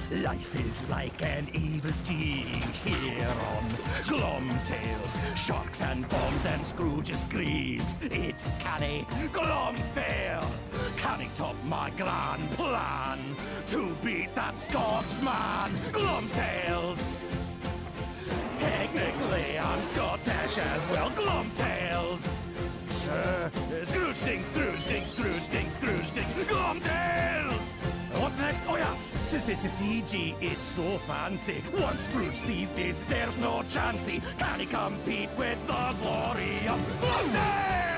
Life is like an evil scheme here on Glomtails. Sharks and bombs and Scrooge's screams. It canny Glom fail. Can it top my grand plan to beat that Scotsman? Glomtails. Technically, I'm Scottish as well. Glomtails. Scrooge ding, Scrooge ding, Scrooge ding, Scrooge ding. Glomtails. What's next? Oh yeah, CG, it's so fancy. Once Scrooge sees this, there's no chancey. Can he compete with the glory of Glomtails?